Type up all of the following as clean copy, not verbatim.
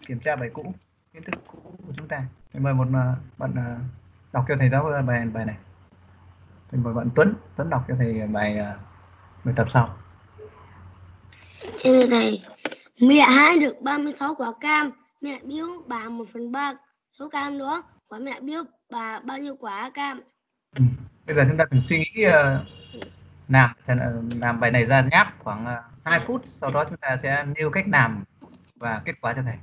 kiểm tra bài cũ, kiến thức cũ của chúng ta. Thì mời một bạn đọc cho thầy giáo bài này. Thì mời bạn Tuấn đọc cho thầy bài tập sau. Em thưa thầy, mẹ hái được 36 quả cam, mẹ biếu bà 1/3 số cam đó, quả mẹ biếu bà bao nhiêu quả cam? Bây giờ chúng ta cùng suy nghĩ làm bài này ra nháp khoảng 2 phút, sau đó chúng ta sẽ nêu cách làm và kết quả cho thầy.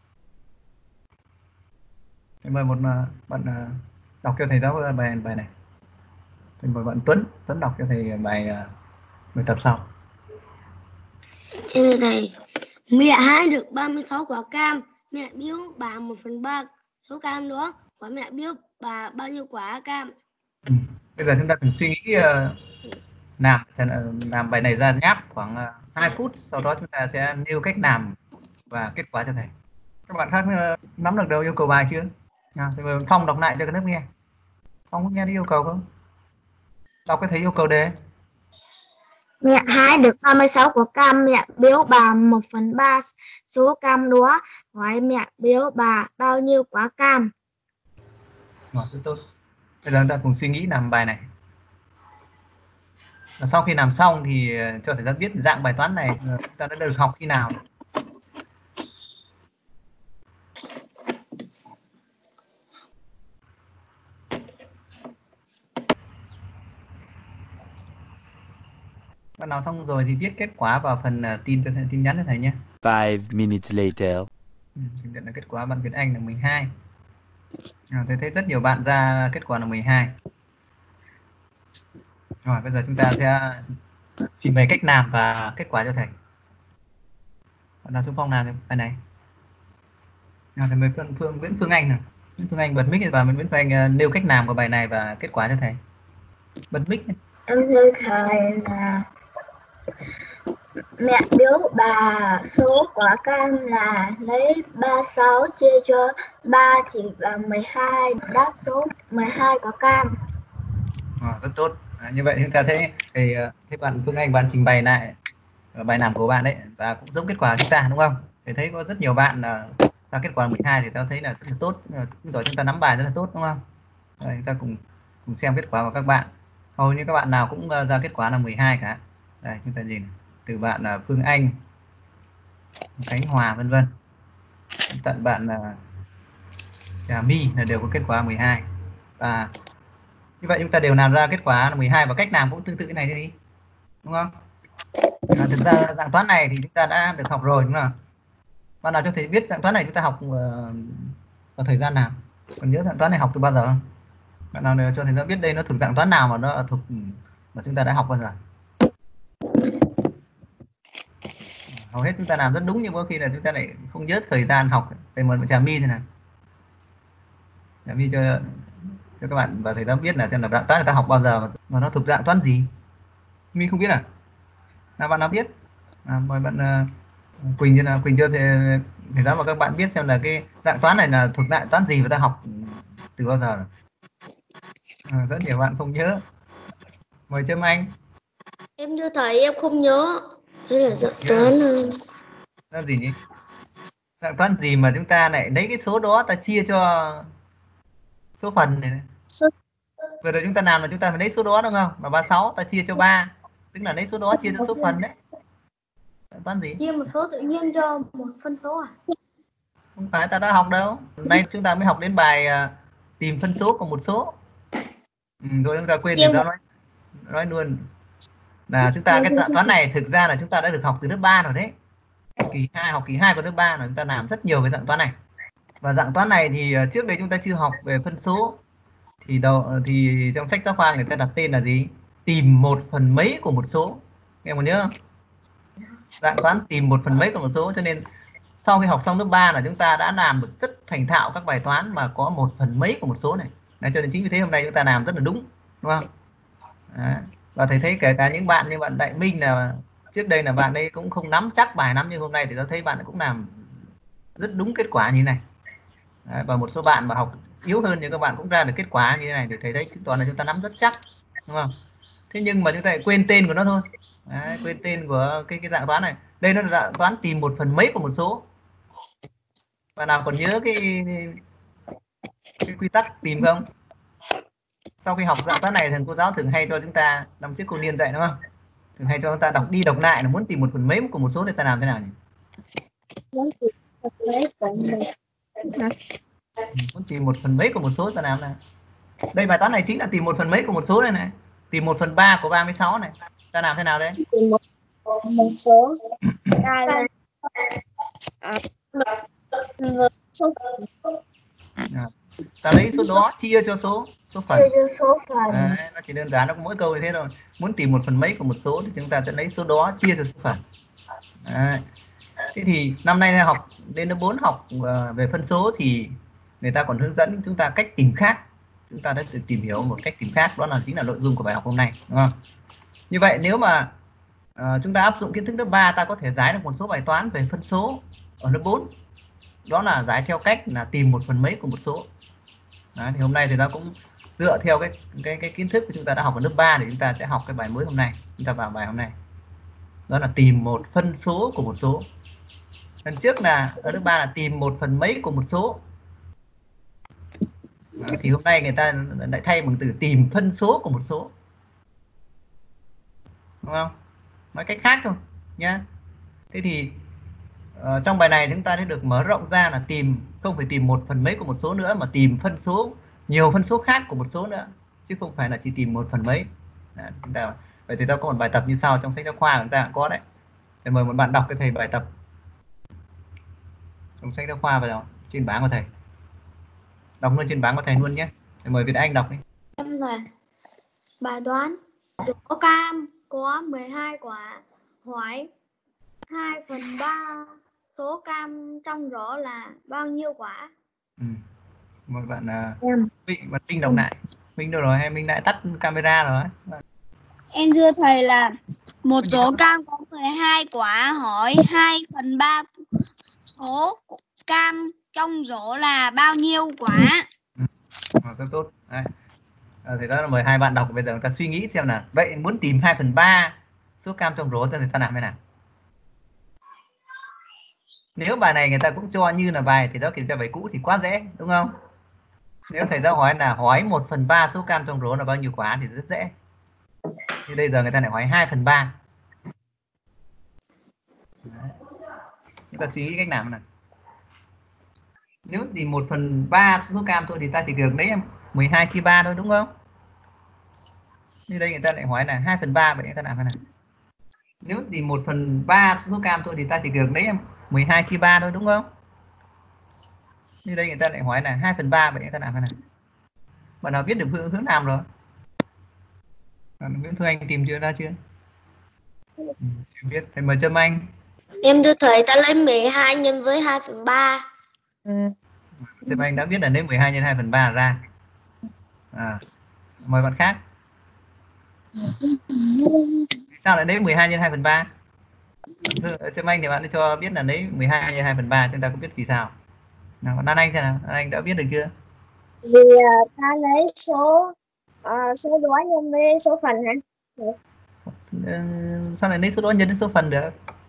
Thì mời một bạn đọc cho thầy giáo bài này. Thì mời bạn Tuấn đọc cho thầy bài tập sau. Em thưa thầy, mẹ hái được 36 quả cam, mẹ biếu bà 1/3 số cam đó, quả mẹ biếu bà bao nhiêu quả cam? Bây giờ chúng ta cùng suy nghĩ làm bài này ra nháp khoảng 2 phút, sau đó chúng ta sẽ nêu cách làm và kết quả cho thầy. Các bạn khác nắm được đâu yêu cầu bài chưa? Thì mời Phong đọc lại cho các lớp nghe. Phong có nghe thấy yêu cầu không? Đọc cái thấy yêu cầu đề. Mẹ hái được 36 quả cam, mẹ biếu bà 1/3 số cam đó, hỏi mẹ biếu bà bao nhiêu quả cam? Rất tốt. Bây giờ chúng ta cùng suy nghĩ làm bài này. Và sau khi làm xong thì cho thầy giáo biết dạng bài toán này chúng ta đã được học khi nào. Bạn nào xong rồi thì viết kết quả vào phần tin nhắn cho thầy nhé. 5 minutes later. Thực hiện là kết quả bạn Việt Anh là 12. Thầy thấy rất nhiều bạn ra kết quả là 12. Rồi bây giờ chúng ta sẽ trình bày cách làm và kết quả cho thầy. Bạn nào xung phong làm bài này. Thầy mời Nguyễn Phương Anh nào. Nguyễn Phương Anh bật mic và Nguyễn Phương Anh nêu cách làm của bài này và kết quả cho thầy. Bật mic. Em thưa thầy là mẹ biếu bà số quả cam là lấy 36 chia cho 3 thì là 12, đáp số 12 quả cam. Rất tốt. Như vậy chúng ta thấy bạn Phương Anh bạn trình bày lại bài làm của bạn đấy và cũng giống kết quả của chúng ta đúng không? Thì thấy có rất nhiều bạn ra kết quả 12 thì tao thấy là rất là tốt, giỏi, chúng ta nắm bài rất là tốt đúng không? Đây, chúng ta cùng xem kết quả của các bạn. Hầu như các bạn nào cũng ra kết quả là 12 cả. Đây chúng ta nhìn từ bạn là Phương Anh, Khánh Hòa vân vân, tận bạn là Trà My là đều có kết quả 12. Và như vậy chúng ta đều làm ra kết quả là 12 và cách làm cũng tương tự cái này đi, đúng không? Thực ra dạng toán này thì chúng ta đã được học rồi đúng không? Bạn nào cho thầy biết dạng toán này chúng ta học vào thời gian nào? Còn nhớ dạng toán này học từ bao giờ không? Bạn nào cho thầy nó biết đây nó thuộc dạng toán nào mà nó thuộc mà chúng ta đã học bao giờ? Hầu hết chúng ta làm rất đúng nhưng có khi là chúng ta lại không nhớ thời gian học. Thầy mời Trà My thế nào? Trà My cho các bạn và thầy giáo biết là xem là dạng toán người ta học bao giờ mà nó thuộc dạng toán gì. My không biết à? Nào bạn nào biết? Mời bạn Quỳnh cho thầy giáo và các bạn biết xem là cái dạng toán này là thuộc dạng toán gì và ta học từ bao giờ rồi. Rất nhiều bạn không nhớ. Mời Trâm Anh. Em thưa thầy, em không nhớ. Thế là dạng toán là gì nhỉ? Dạng toán gì mà chúng ta lại lấy cái số đó ta chia cho số phần này. Vừa rồi chúng ta làm là chúng ta phải lấy số đó đúng không? Và 36 ta chia cho 3, tức là lấy số đó chia cho số phần đấy. Dạng toán gì? Chia một số tự nhiên cho một phân số à? Không phải, ta đã học đâu. Nay chúng ta mới học đến bài tìm phân số của một số. Rồi chúng ta quên thì nói luôn là chúng ta cái dạng toán này thực ra là chúng ta đã được học từ lớp 3 rồi đấy. Học kỳ 2 của lớp 3 là chúng ta làm rất nhiều cái dạng toán này. Và dạng toán này thì trước đây chúng ta chưa học về phân số. Thì trong sách giáo khoa người ta đặt tên là gì? Tìm 1/mấy của một số. Em còn nhớ không? Dạng toán tìm 1/mấy của một số, cho nên sau khi học xong lớp 3 là chúng ta đã làm được rất thành thạo các bài toán mà có 1/mấy của một số này. Đấy, cho nên chính vì thế hôm nay chúng ta làm rất là đúng không? Đấy. Và thầy thấy kể cả những bạn như bạn Đại Minh là trước đây là bạn ấy cũng không nắm chắc bài lắm, nhưng hôm nay thì tôi thấy bạn cũng làm rất đúng kết quả như thế này. Đấy, và một số bạn mà học yếu hơn thì các bạn cũng ra được kết quả như thế này, thì thầy thấy toàn là chúng ta nắm rất chắc đúng không? Thế nhưng mà chúng ta lại quên tên của nó thôi. Đấy, quên tên của cái dạng toán này. Đây nó là dạng toán tìm 1/mấy của một số. Bạn nào còn nhớ cái quy tắc tìm không? Sau khi học dạng toán này thì cô giáo thường hay cho chúng ta, năm trước cô Liên dạy đúng không? Thường hay cho chúng ta đọc đi đọc lại là muốn tìm 1/mấy của một số thì ta làm thế nào nhỉ? Muốn tìm 1/mấy của Muốn tìm 1/mấy của một số ta làm nào? Đây bài toán này chính là tìm 1/mấy của một số đây này. Tìm 1/3 của 36 này. Ta làm thế nào đấy? tìm một số ta là số Ta lấy số đó chia cho số phần. số phần. Đấy, nó chỉ đơn giản, nó có mỗi câu như thế thôi. Muốn tìm 1/mấy của một số thì chúng ta sẽ lấy số đó chia cho số phần. Đấy. Thế thì năm nay học đến lớp 4 học về phân số thì người ta còn hướng dẫn chúng ta cách tìm khác. Chúng ta đã được tìm hiểu một cách tìm khác, đó là chính là nội dung của bài học hôm nay, đúng không? Như vậy nếu mà chúng ta áp dụng kiến thức lớp 3, ta có thể giải được một số bài toán về phân số ở lớp 4. Đó là giải theo cách là tìm 1/mấy của một số. Đấy, thì hôm nay thì ta cũng dựa theo cái kiến thức của chúng ta đã học ở lớp 3 để chúng ta sẽ học cái bài mới hôm nay. Chúng ta vào bài hôm nay. Đó là tìm một phân số của một số. Lần trước là ở lớp 3 là tìm 1/mấy của một số. Đó, thì hôm nay người ta lại thay bằng từ tìm phân số của một số. Đúng không? Nói cách khác thôi nhá. Thế thì trong bài này chúng ta sẽ được mở rộng ra là tìm, không phải tìm 1/mấy của một số nữa mà tìm phân số, nhiều phân số khác của một số nữa, chứ không phải là chỉ tìm 1/mấy. Chúng ta vậy thì ta có một bài tập như sau, trong sách giáo khoa chúng ta cũng có đấy. Thầy mời một bạn đọc cái thầy bài tập trong sách giáo khoa vào trên bảng của thầy. Đọc luôn trên bảng của thầy luôn nhé. Thầy mời Việt Anh đọc đi. Em là bài toán rổ cam có 12 quả, hỏi 2/3 số cam trong rổ là bao nhiêu quả? Mời bạn Minh đọc lại. Minh đâu rồi? Hay Minh lại tắt camera rồi? Em thưa thầy là một rổ cam có 12 quả, hỏi 2/3 số cam trong rổ là bao nhiêu quả? Rất tốt. Đấy. Thì đó là mời hai bạn đọc. Bây giờ chúng ta suy nghĩ xem là vậy muốn tìm 2/3 số cam trong rổ thì ta làm thế nào? Nếu bài này người ta cũng cho như là bài thầy giáo kiểm tra bài cũ thì quá dễ, đúng không? Nếu thầy giáo hỏi là hỏi 1/3 số cam trong rổ là bao nhiêu quả thì rất dễ. Thì bây giờ người ta lại hỏi 2/3. Chúng ta suy nghĩ cách nào nào? Nếu tìm 1/3 số cam thôi thì ta chỉ được lấy 12/3 thôi, đúng không? Như đây người ta lại hỏi là 2/3, vậy ta làm thế nào? Nếu tìm 1/3 số cam thôi thì ta chỉ được lấy 12/3 thôi, đúng không? Như đây người ta lại hỏi là 2/3, vậy ta làm thế nào? Bạn nào biết được hướng làm rồi? Nguyễn Phương Anh tìm chưa ra chưa? Chưa biết. Thầy mời Trâm Anh. Em thưa thầy, ta lấy 12 nhân với 2/3. Trâm Anh đã biết là lấy 12 nhân 2/3 ra. Mời bạn khác. Sao lại lấy 12 nhân 2/3? Trâm Anh thì bạn cho biết là lấy 12 nhân 2/3, chúng ta có biết vì sao? Nào, Lan Anh xem nào, Lan Anh đã biết được chưa? Vì ta lấy số đó nhân với số phần hả? Sao lại lấy số đó nhân đến số phần được?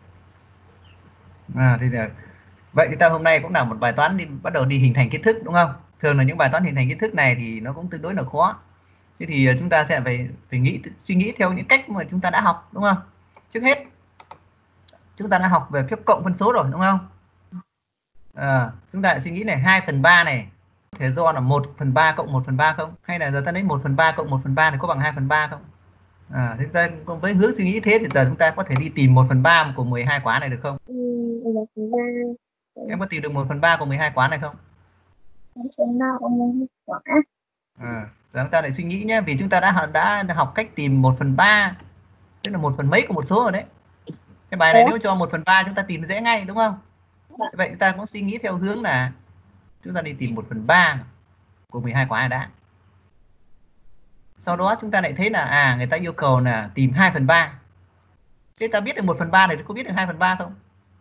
Thì vậy thì ta hôm nay cũng là một bài toán bắt đầu đi hình thành kiến thức, đúng không? Thường là những bài toán hình thành kiến thức này thì nó cũng tương đối là khó. Thế thì chúng ta sẽ phải suy nghĩ theo những cách mà chúng ta đã học, đúng không? Trước hết chúng ta đã học về phép cộng phân số rồi, đúng không? Chúng ta lại suy nghĩ này, 2/3 này có thể do là 1/3 cộng 1/3 không? Hay là giờ ta lấy 1/3 cộng 1/3 thì có bằng 2/3 không? Chúng ta với hướng suy nghĩ thế thì giờ chúng ta có thể đi tìm 1/3 của 12 quả này được không? 1/3. Em có tìm được 1/3 của 12 quả này không? Giờ chúng ta lại suy nghĩ nhé, vì chúng ta đã học cách tìm 1/3, tức là 1/mấy của một số rồi đấy. Cái bài này nếu cho 1/3 chúng ta tìm dễ ngay, đúng không? Vậy chúng ta cũng suy nghĩ theo hướng là chúng ta đi tìm 1/3 của 12 quả này đã. Sau đó chúng ta lại thấy là người ta yêu cầu là tìm 2/3. Thế ta biết được 1/3 này, có biết được 2/3 không?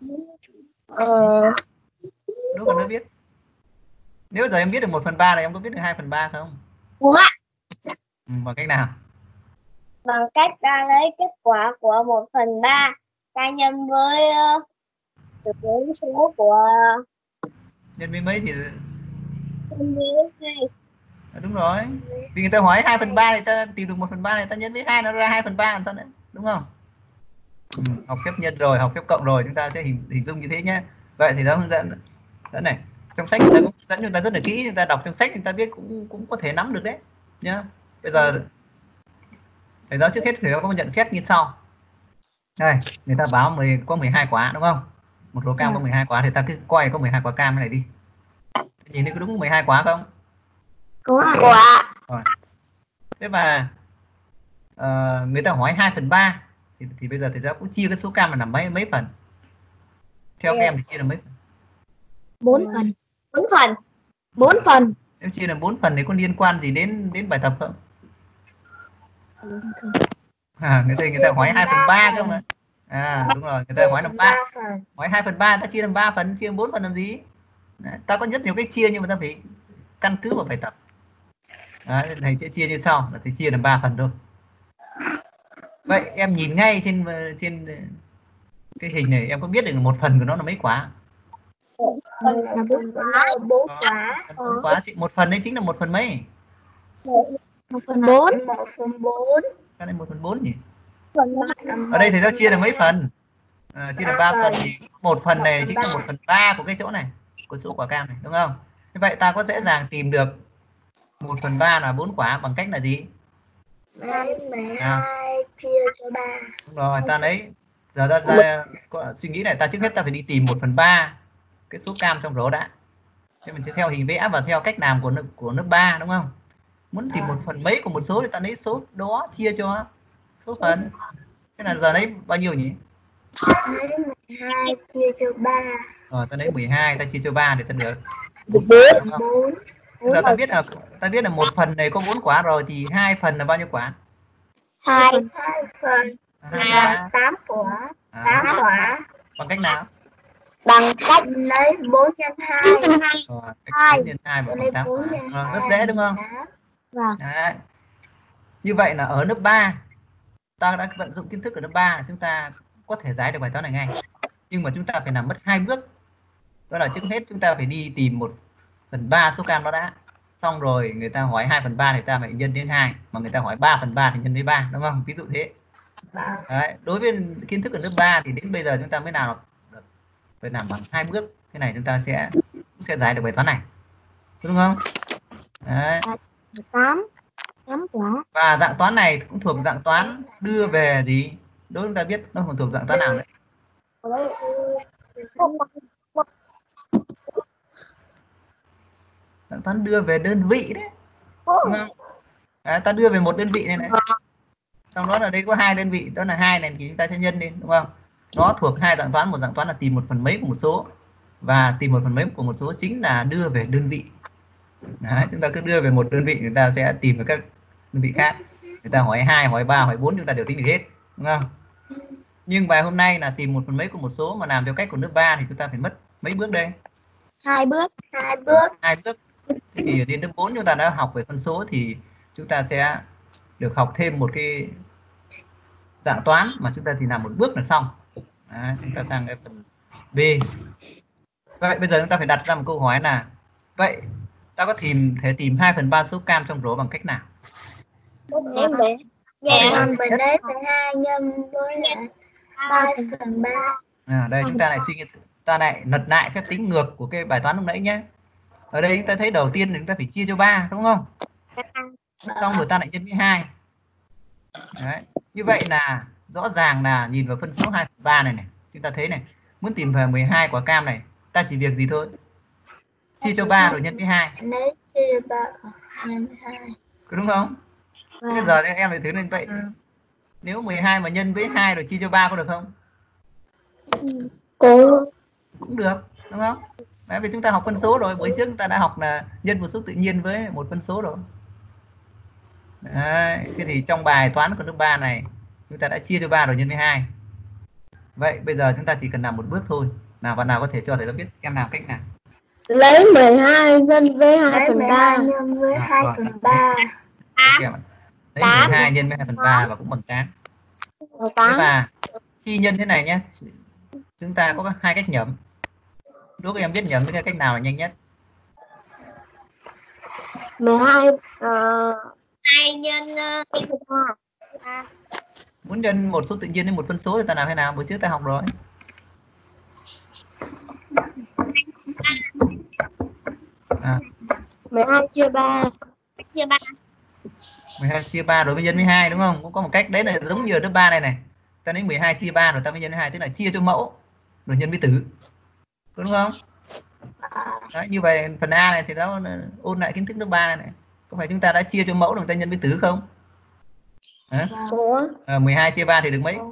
Nếu còn chưa biết. Nếu giờ em biết được 1/3 này, em có biết được 2/3 không? Bằng cách nào? Bằng cách ta lấy kết quả của 1/3 ta nhân với số của Nhân với mấy thì Nhân với 2. đúng rồi. Vì người ta hỏi 2/3 thì ta tìm được 1/3 này, ta nhân với 2 nó ra 2/3 làm sao nữa, đúng không? Học phép nhân rồi, học phép cộng rồi, chúng ta sẽ hình dung như thế nhé. Vậy thì nó hướng dẫn này, trong sách người ta cũng dẫn chúng ta rất là kỹ, chúng ta đọc trong sách chúng ta biết cũng có thể nắm được đấy nhá. Bây giờ thầy giáo trước hết thầy giáo có nhận xét như sau. Đây, người ta báo có 12 quả đúng không? Một số cam có 12 quả thì ta cứ coi có 12 quả cam này đi. Nhìn thấy có đúng 12 quả không? Có quả. Rồi. Thế mà người ta hỏi 2/3 thì bây giờ thầy giáo cũng chia cái số cam là mấy phần? Theo các em thì chia là mấy phần? 4 phần. 4 phần. 4 phần. Em chia là 4 phần thì có liên quan gì đến bài tập không? Người ta hỏi 2/3 cơ mà. Đúng rồi, người ta hỏi là 3. Hỏi 2/3 ta chia làm 3 phần, chia làm 4 phần làm gì? Đấy, ta có rất nhiều cách chia nhưng mà ta phải căn cứ vào bài tập. Đấy, thầy sẽ chia như sau, là thầy chia làm 3 phần thôi. Vậy em nhìn ngay trên cái hình này em có biết được 1 phần của nó là mấy quả? 4 quả. 4 quả. 1 phần đấy chính là 1 phần mấy? 1/4. 1/4. Sao lại 1/4 nhỉ? Ở đây thầy giáo chia là mấy phần? Chia là 3 phần thì 1 phần này chính là 1/3 của cái chỗ này, của số quả cam này, đúng không? Như vậy ta có dễ dàng tìm được 1/3 là 4 quả bằng cách là gì? Lấy 12 chia cho 3. Đúng rồi, ta lấy giờ ta có suy nghĩ này, ta trước hết ta phải đi tìm 1/3 cái số cam trong rổ đã. Thế mình sẽ theo hình vẽ và theo cách làm của lớp 3 đúng không? Muốn tìm 1 phần mấy của một số thì ta lấy số đó chia cho số phần. Thế là giờ lấy bao nhiêu nhỉ? Lấy 12 chia cho 3. Rồi ta lấy 12 ta chia cho 3 thì ta được 4. Giờ ta biết là 1 phần này có 4 quả rồi thì 2 phần là bao nhiêu quả? 2 phần là 8 quả. 8 quả. Bằng cách nào? Bằng cách lấy 4 nhân 2. Rồi, cách 4 nhân 2 bằng 8 quả. Rất dễ đúng không? Vâng. Đấy. Như vậy là ở lớp 3 ta đã vận dụng kiến thức ở lớp 3 chúng ta có thể giải được bài toán này ngay. Nhưng mà chúng ta phải làm mất 2 bước. Đó là trước hết chúng ta phải đi tìm 1/3 số cam đó đã. Xong rồi người ta hỏi 2/3 thì ta phải nhân đến 2, mà người ta hỏi 3/3 thì nhân với 3 đúng không? Ví dụ thế. Đấy, đối với kiến thức ở lớp 3 thì đến bây giờ chúng ta mới làm được, phải làm bằng 2 bước. Thế này chúng ta sẽ giải được bài toán này. Đúng không? Đấy. 8 quả. Và dạng toán này cũng thuộc dạng toán đưa về gì? Đối với chúng ta biết nó thuộc dạng toán nào đấy? Dạng toán đưa về đơn vị đấy. Đấy, ta đưa về một đơn vị này này. Trong đó là đây có 2 đơn vị, đó là 2 này thì chúng ta sẽ nhân lên đúng không? Nó thuộc 2 dạng toán, một dạng toán là tìm 1 phần mấy của một số và tìm 1 phần mấy của một số chính là đưa về đơn vị. Đấy, chúng ta cứ đưa về một đơn vị người ta sẽ tìm được các đơn vị khác. Người ta hỏi 2, hỏi 3, hỏi 4 chúng ta đều tính được hết, đúng không? Nhưng bài hôm nay là tìm 1 phần mấy của một số mà làm theo cách của lớp 3 thì chúng ta phải mất mấy bước đây? 2 bước. 2 bước. 2 bước. Thế thì đến lớp 4 chúng ta đã học về phân số thì chúng ta sẽ được học thêm một cái dạng toán mà chúng ta chỉ làm một bước là xong. Đấy, chúng ta sang cái phần B. Vậy bây giờ chúng ta phải đặt ra một câu hỏi là vậy ta có thể tìm 2/3 số cam trong rổ bằng cách nào? Em bị mình lấy 2 nhân với 2/3. Đây chúng ta lại suy nghĩ, ta lại lật lại phép tính ngược của cái bài toán lúc nãy nhé. Ở đây chúng ta thấy đầu tiên là chúng ta phải chia cho 3 đúng không? Xong rồi ta lại nhân với 2. Đấy. Như vậy là rõ ràng là nhìn vào phân số 2/3 này, chúng ta thấy này, muốn tìm về 12 quả cam này, ta chỉ việc gì thôi? Chia cho 3 rồi nhân với 2. Nếu chia 3 nhân 2. Đúng không? Bây giờ em lại thử lên vậy. Nếu 12 mà nhân với 2 rồi chia cho 3 có được không? Cũng được, đúng không? Đấy, vì chúng ta học phân số rồi, buổi trước chúng ta đã học là nhân một số tự nhiên với một phân số rồi. Đấy, thế thì trong bài toán của lớp 3 này chúng ta đã chia cho 3 rồi nhân với 2. Vậy bây giờ chúng ta chỉ cần làm một bước thôi. Nào bạn nào có thể cho thầy giáo biết em làm cách nào? Lấy 12 nhân với 2/3. Nhân với 2/3. Lấy 12 nhân với 2/3 và cũng bằng 8. Thế và khi nhân thế này nhé, chúng ta có 2 cách nhẩm. Đố các em biết nhầm cái cách nào là nhanh nhất? 12 2 nhân 3. Muốn nhân một số tự nhiên đến một phân số thì ta làm thế nào? Bữa trước ta học rồi. À, 12 chia 3. Chia 3. 12 chia 3 rồi mới nhân với 2 đúng không? Cũng có một cách đấy là giống như lớp 3 này này. Ta lấy 12 chia 3 rồi ta mới nhân với 2, tức là chia cho mẫu rồi nhân với tử. Đúng không? Đấy, như vậy phần A này thì ta ôn lại kiến thức lớp 3 này. Có phải chúng ta đã chia cho mẫu rồi ta nhân với tử không? Hả? 12 chia 3 thì được mấy?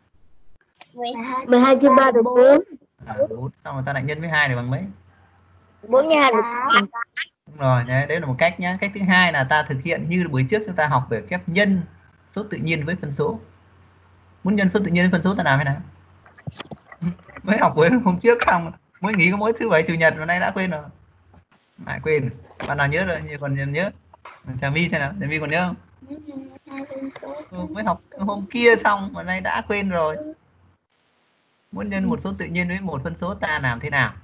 12 chia 3 được 4. 4. Xong rồi ta lại nhân với 2 thì bằng mấy? 4 nhân 2 được 8. Đúng rồi, đấy là một cách nhá. Cách thứ hai là ta thực hiện như buổi trước chúng ta học về phép nhân số tự nhiên với phân số. Muốn nhân số tự nhiên với phân số ta làm thế nào? Mới học với hôm trước xong, mới nghỉ có mỗi thứ Bảy Chủ nhật mà nay đã quên rồi. Lại quên. Bạn nào nhớ rồi, còn nhớ. Trà My xem nào, Trà My còn nhớ không? Mới học hôm kia xong mà nay đã quên rồi. Muốn nhân một số tự nhiên với một phân số ta làm thế nào?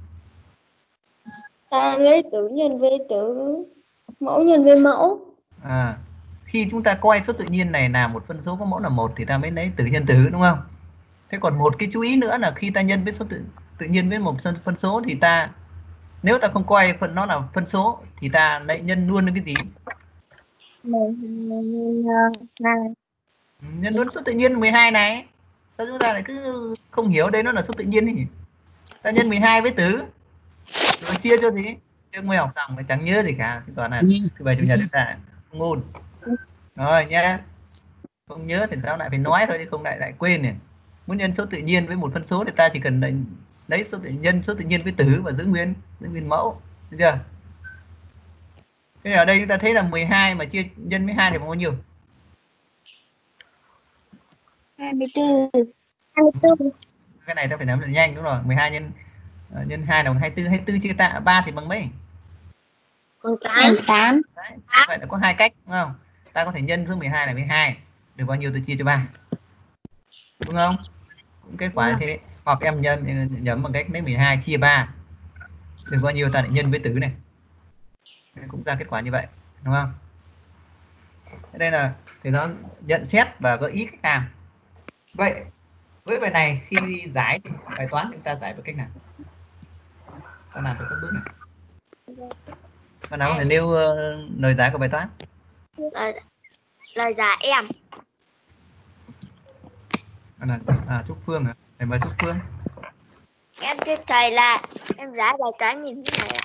Ta lấy tử nhân với tử, mẫu nhân với mẫu. Khi chúng ta coi số tự nhiên này là một phân số có mẫu là 1 thì ta mới lấy tử nhân tử, đúng không? Thế còn một cái chú ý nữa là khi ta nhân với số tự nhiên với một phân số thì ta, nếu ta không coi nó là phân số thì ta lại nhân luôn đến cái gì? Nhân luôn số tự nhiên 12 này. Sao chúng ta lại cứ không hiểu đây nó là số tự nhiên thì ta nhân 12 với tử rồi chia cho gì? Trước mới học xong mà chẳng nhớ gì cả. Cái toán này thứ Bảy Chủ nhật ta không ôn. Rồi nhá. Không nhớ thì tao lại phải nói thôi chứ không lại quên này. Muốn nhân số tự nhiên với một phân số thì ta chỉ cần lấy số tự nhiên với tử và giữ nguyên mẫu, được chưa? Thế ở đây chúng ta thấy là 12 mà chia nhân với 2 thì bằng bao nhiêu? 24. Cái này ta phải làm là nhanh, đúng rồi. 12 nhân 2 là bằng 24, 24 chia 3 thì bằng mấy? Bằng 8. Đấy, vậy là có hai cách, đúng không? Ta có thể nhân số 12 này với 2, được bao nhiêu tôi chia cho 3. Đúng không? Cũng kết quả như thế đấy. Hoặc em nhầm bằng cách lấy 12 chia 3 được bao nhiêu ta lại nhân với tử này. Cũng ra kết quả như vậy, đúng không? Đây là thầy giáo nhận xét và gợi ý cách làm. Vậy với bài này khi giải bài toán chúng ta giải bằng cách nào? Ta làm theo các bước này. Bạn nào có thể nêu lời giải của bài toán? Lời giải em. Trúc Phương hả? Thầy mời Trúc Phương. Em thưa thầy là em giải bài toán nhìn thế này ạ.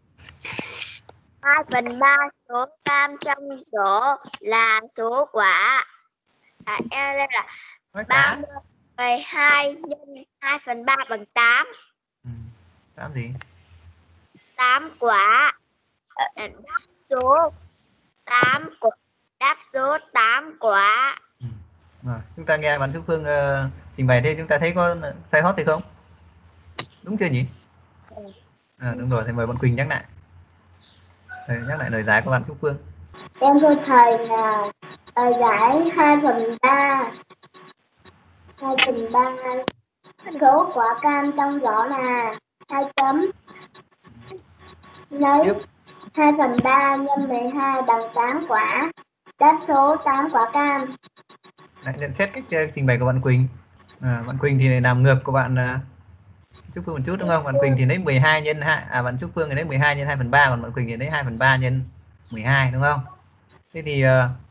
2/3 số cam trong rổ là số quả. Em đây là 12 nhân 2/3 bằng 8. 8 gì? 8 quả. Đáp số 8 quả. Rồi, chúng ta nghe bạn Trúc Phương trình bày thế chúng ta thấy có sai sót gì không? Đúng chưa nhỉ? Đúng rồi, thì mời bạn Quỳnh nhắc lại. Nhắc lại lời giải của bạn Trúc Phương. Em thưa thầy là lời giải 2/3. 2/3 số quả cam trong giỏ là 2 chấm. Lấy 2/3 nhân 12 bằng 8 quả. Đáp số 8 quả cam. Lại nhận xét cách trình bày của bạn Quỳnh. Bạn Quỳnh thì làm ngược của bạn Trúc Phương một chút, đúng không? Bạn Quỳnh thì lấy 12 nhân 2, bạn Trúc Phương thì lấy 12 nhân 2/3, còn bạn Quỳnh thì lấy 2/3 nhân 12, đúng không? Thế thì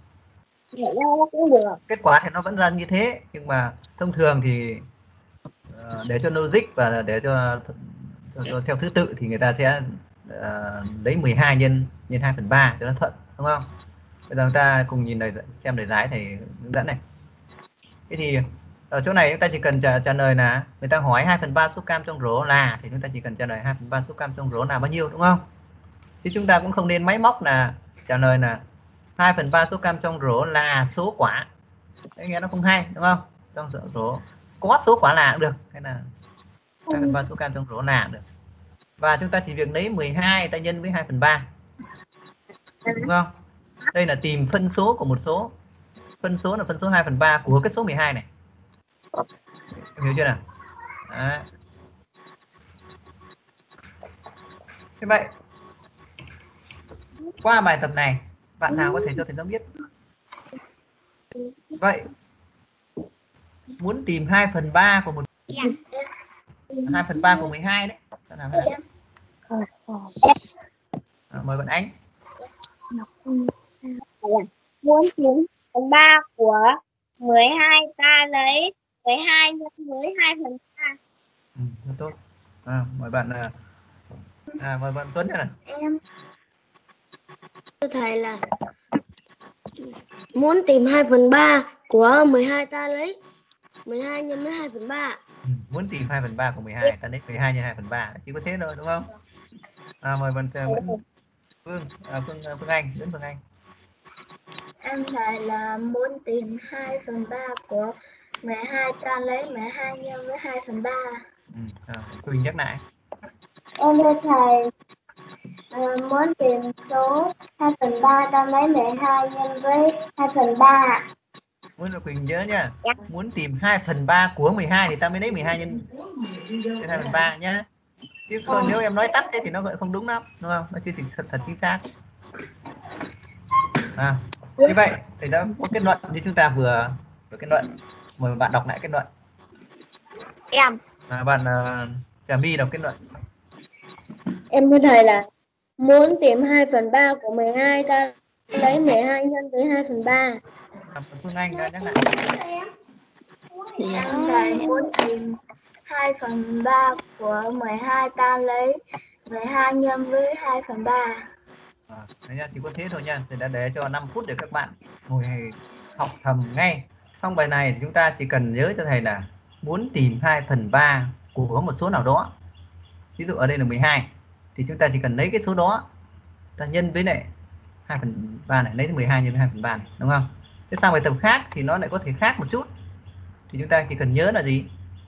kết quả thì nó vẫn ra như thế, nhưng mà thông thường thì để cho logic và để cho theo thứ tự thì người ta sẽ lấy 12 nhân 2/3 cho nó thuận, đúng không? Bây giờ chúng ta cùng nhìn xem lời giải thầy hướng dẫn này. Thế thì ở chỗ này chúng ta chỉ cần trả lời là người ta hỏi 2/3 số cam trong rổ là, thì chúng ta chỉ cần trả lời 2/3 số cam trong rổ là bao nhiêu, đúng không? Chứ chúng ta cũng không nên máy móc là trả lời là 2/3 số cam trong rổ là số quả. Đấy, nghe nó không hay, đúng không? Trong rổ có số quả là cũng được, hay là 2/3 số cam trong rổ là cũng được. Và chúng ta chỉ việc lấy 12 ta nhân với 2/3, đúng không? Đây là tìm phân số của một số. Phân số là phân số 2/3 của cái số 12 này. Em hiểu chưa nào? Đấy. Thế vậy qua bài tập này bạn nào có thể cho thầy giáo biết. Vậy muốn tìm 2/3 của 2/3 của 12 đấy. Nào mời bạn Ánh. Muốn tìm 1/3 của 12 ta lấy 12 nhân với 2/3. Rất tốt. Mời bạn mời bạn Tuấn này. Em thưa thầy là muốn tìm 2/3 của 12 ta lấy 12 nhân với 2/3. Muốn tìm 2/3 của 12 ta lấy 12 nhân 2/3, chỉ có thế thôi đúng không? Mời bạn Phương Anh, Nguyễn Phương Anh. Em thầy là muốn tìm 2/3 của 12 ta lấy 12 nhân với 2/3. Quỳnh nhắc lại. Em thưa thầy muốn tìm số 2/3 ta lấy 12 nhân với 2/3. Muốn là Quỳnh nhớ nhá. Muốn tìm 2/3 của 12 thì ta mới lấy 12 nhân 2/3 nhá. Chứ không nếu em nói tắt thế thì nó gọi không đúng lắm, đúng không? Nó chưa thật chính xác. Như vậy thì đã có kết luận như chúng ta vừa kết luận. Mời bạn đọc lại kết luận. Em Bạn Trà My đọc kết luận. Em thưa thầy là muốn tìm 2/3 của 12 ta lấy 12 nhân với 2/3. Phương Anh nhắc lại. Em thầy muốn tìm 2/3 của 12 ta lấy 12 nhân với 2/3. Đấy nha, chỉ có thế thôi nha. Thầy đã để cho 5 phút để các bạn ngồi học thầm ngay. Xong bài này thì chúng ta chỉ cần nhớ cho thầy là muốn tìm 2/3 của một số nào đó. Ví dụ ở đây là 12 thì chúng ta chỉ cần lấy cái số đó ta nhân với lại 2/3 này, lấy 12 nhân với 2/3 này, đúng không? Thế sang bài tập khác thì nó lại có thể khác một chút. Thì chúng ta chỉ cần nhớ là gì?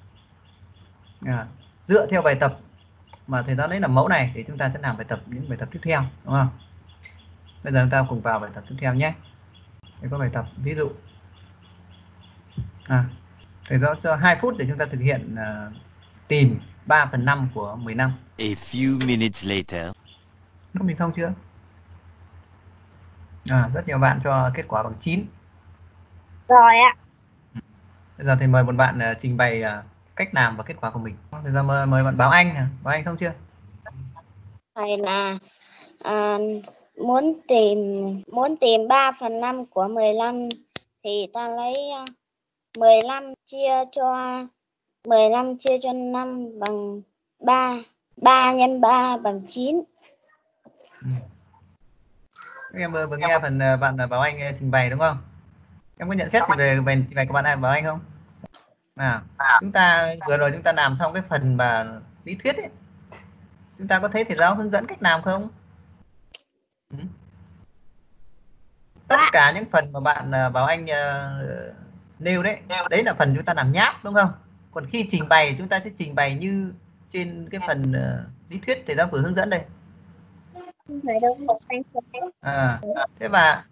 Dựa theo bài tập mà thầy giáo lấy làm mẫu này thì chúng ta sẽ làm những bài tập tiếp theo, đúng không? Bây giờ chúng ta cùng vào bài tập tiếp theo nhé. Đây có bài tập ví dụ. Thầy giáo cho 2 phút để chúng ta thực hiện tìm 3/5 của 15. A few minutes later. Lúc mình xong chưa? Rất nhiều bạn cho kết quả bằng 9. rồi ạ. Bây giờ thầy mời một bạn trình bày cách làm và kết quả của mình. Bây giờ mời bạn Bảo Anh. Bảo Anh xong chưa? Thầy là muốn tìm 3/5 của 15 thì ta lấy 15 chia cho 5 bằng 3. 3 nhân 3 bằng 9. Các em vừa nghe phần bạn Bảo Anh trình bày đúng không? Em có nhận xét gì về trình bày của bạn Bảo Anh không? Chúng ta vừa rồi chúng ta làm xong cái phần mà lý thuyết ấy. Chúng ta có thấy thầy giáo hướng dẫn cách làm không? Tất cả những phần mà bạn Bảo Anh nêu đấy là phần chúng ta làm nháp đúng không? Còn khi trình bày chúng ta sẽ trình bày như trên cái phần lý thuyết thầy giáo vừa hướng dẫn đây. Thế và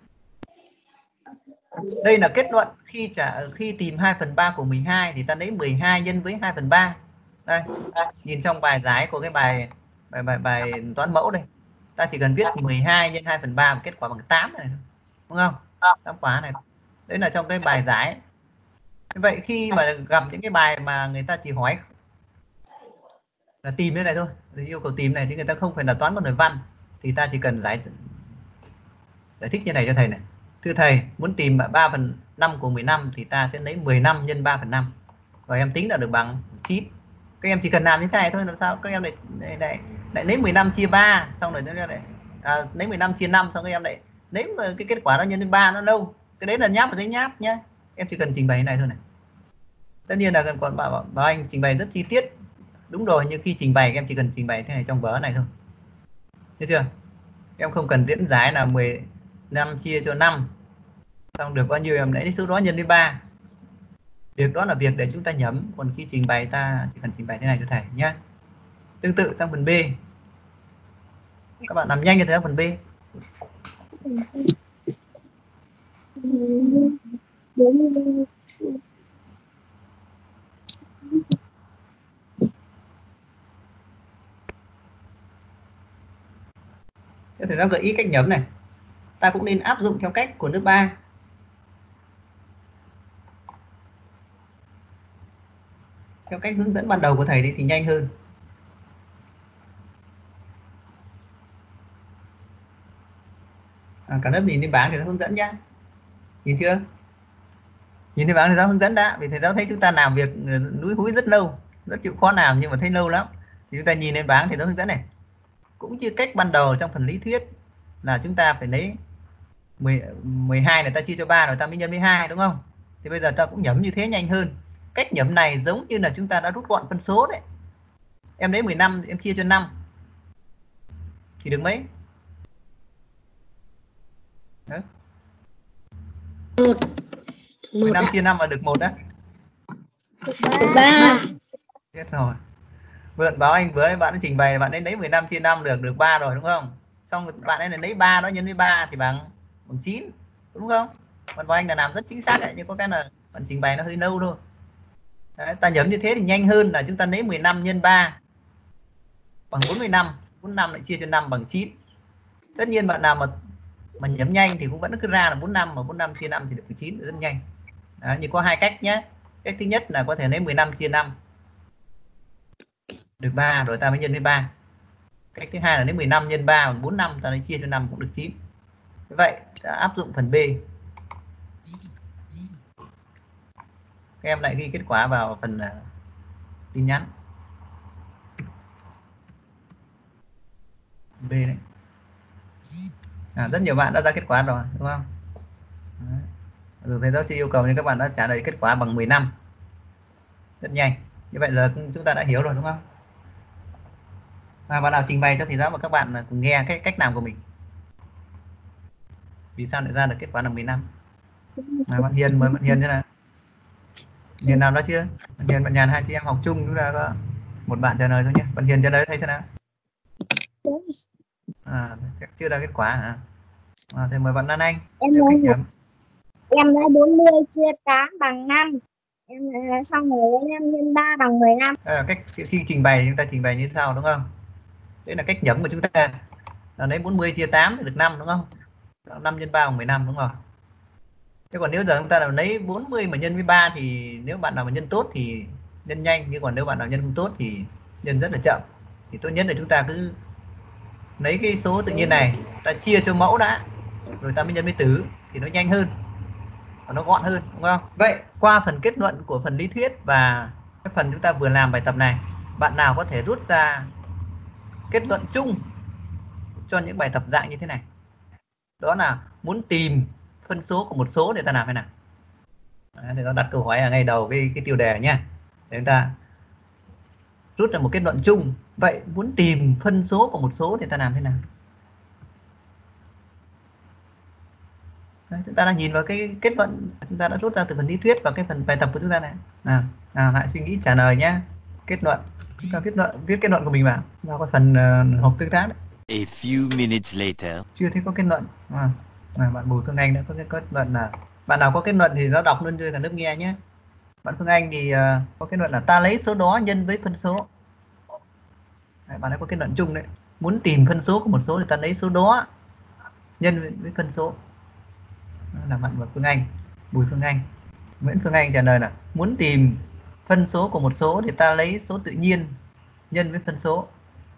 đây là kết luận khi tìm 2/3 của 12 thì ta lấy 12 nhân với 2/3. Đây, nhìn trong bài giải của cái bài toán mẫu đây. Ta chỉ cần viết 12 nhân 2/3 và kết quả bằng 8 này, đúng không? 8 quả này. Đấy là trong cái bài giải. Vậy khi mà gặp những cái bài mà người ta chỉ hỏi là tìm như này thôi, thì yêu cầu tìm này chứ người ta không phải là toán một nửa văn thì ta chỉ cần giải thích như này cho thầy này. Thưa thầy, muốn tìm 3/5 của 15 thì ta sẽ lấy 15 nhân 3/5 và em tính là được bằng 9. Các em chỉ cần làm như thế này thôi, làm sao các em lại lấy 15 chia 3 xong rồi lấy 15 chia 5 xong các em lại lấy cái kết quả nó nhân lên 3 nó lâu. Cái đấy là nháp vào giấy nháp nhé. Em chỉ cần trình bày này thôi này. Tất nhiên là còn bảo anh trình bày rất chi tiết. Đúng rồi, nhưng khi trình bày các em chỉ cần trình bày thế này trong vở này thôi. Thấy chưa? Em không cần diễn giải là 15 chia cho 5 xong được bao nhiêu em lấy số đó nhân lên 3. Việc đó là việc để chúng ta nhẩm, còn khi trình bày ta chỉ cần trình bày thế này cho thầy nhé. Tương tự sang phần B. Các bạn làm nhanh như thế sang phần B. Thầy giáo gợi ý cách nhẩm này. Ta cũng nên áp dụng theo cách của lớp 3. Theo cách hướng dẫn ban đầu của thầy đi thì nhanh hơn. Cả lớp nhìn lên bảng thì thầy giáo hướng dẫn nhá. Nhìn chưa? Nhìn lên bảng thầy giáo hướng dẫn đã. Vì thầy giáo thấy chúng ta làm việc núi húi rất lâu, rất chịu khó làm nhưng mà thấy lâu lắm. Thì chúng ta nhìn lên bảng thầy giáo hướng dẫn này. Cũng như cách ban đầu trong phần lý thuyết là chúng ta phải lấy 12 này ta chia cho 3 rồi ta mới nhân với 2 đúng không? Thì bây giờ ta cũng nhẩm như thế nhanh hơn. Cách nhẩm này giống như là chúng ta đã rút gọn phân số đấy. Em lấy 15 em chia cho 5 thì được mấy? Đấy. 15 chia 5 là được 1 đó. Được 3. Chết rồi. Vượn báo anh vừa bạn đã trình bày bạn ấy lấy 15 chia 5 được 3 rồi đúng không? Xong rồi bạn ấy lấy 3 đó nhân với 3 thì bằng 9 đúng không? Còn báo anh là làm rất chính xác đấy, nhưng có cái là bạn trình bày nó hơi lâu thôi. Đấy, ta nhẩm như thế thì nhanh hơn là chúng ta lấy 15 nhân 3 bằng 45, 45 lại chia cho 5 bằng 9. Tất nhiên bạn nào mà nhẩm nhanh thì cũng vẫn cứ ra là 45, mà 45 chia 5 thì được 9, rất nhanh. Đấy, nhưng có hai cách nhé. Cách thứ nhất là có thể lấy 15 chia 5 được 3 rồi ta mới nhân với 3. Cách thứ hai là lấy 15 nhân 3 bằng 45 ta lấy chia cho 5 cũng được 9. Vậy ta áp dụng phần B. Các em lại ghi kết quả vào phần tin nhắn. B đấy. Rất nhiều bạn đã ra kết quả rồi đúng không? Rồi thầy giáo chỉ yêu cầu nhưng các bạn đã trả lời kết quả bằng 15. Rất nhanh. Như vậy giờ chúng ta đã hiểu rồi đúng không? Bạn nào trình bày cho thầy giáo và các bạn cùng nghe cái cách làm của mình. Vì sao lại ra được kết quả là 15? Bạn Hiền, mời bạn Hiền thế nào? Hiền làm đó chưa? Bạn Hiền, bạn Nhàn, hai chị em học chung chúng ta có một bạn trả lời thôi nhé. Bạn Hiền trả lời thấy thế nào? Chưa ra kết quả hả? Thì mời bạn Lan Anh. Em lấy 40 chia 8 bằng 5. Em xong rồi lấy 5 nhân 3 bằng 15. Cách khi trình bày chúng ta trình bày như sau đúng không? Đấy là cách nhẩm của chúng ta. Lấy 40 chia 8 thì được 5 đúng không? 5 nhân 3 bằng 15 đúng không? Thế còn nếu giờ chúng ta là lấy 40 mà nhân với 3 thì nếu bạn nào mà nhân tốt thì nhân nhanh, nhưng còn nếu bạn nào nhân không tốt thì nhân rất là chậm. Thì tốt nhất là chúng ta cứ lấy cái số tự nhiên này, ta chia cho mẫu đã, rồi ta mới nhân với tử thì nó nhanh hơn và nó gọn hơn đúng không? Vậy qua phần kết luận của phần lý thuyết và cái phần chúng ta vừa làm bài tập này, bạn nào có thể rút ra kết luận chung cho những bài tập dạng như thế này? Đó là muốn tìm phân số của một số để ta làm thế nào? Thì nó đặt câu hỏi ở ngay đầu cái tiêu đề nhé, để chúng ta rút ra một kết luận chung. Vậy muốn tìm phân số của một số thì ta làm thế nào? Đấy, chúng ta đang nhìn vào cái kết luận chúng ta đã rút ra từ phần lý thuyết và cái phần bài tập của chúng ta này. Nào lại suy nghĩ trả lời nhé. Kết luận, chúng ta viết kết luận của mình vào cái phần học tương tác đấy. A few minutes later. Chưa thấy có kết luận. Bạn Bùi Phương Anh đã có cái kết luận là, bạn nào có kết luận thì nó đọc luôn cho cả lớp nghe nhé. Bạn Phương Anh thì có kết luận là ta lấy số đó nhân với phân số. Đấy, bạn ấy có kết luận chung đấy. Muốn tìm phân số của một số thì ta lấy số đó nhân với phân số. Đó là bạn Phương Anh, Bùi Phương Anh. Nguyễn Phương Anh trả lời là muốn tìm phân số của một số thì ta lấy số tự nhiên nhân với phân số.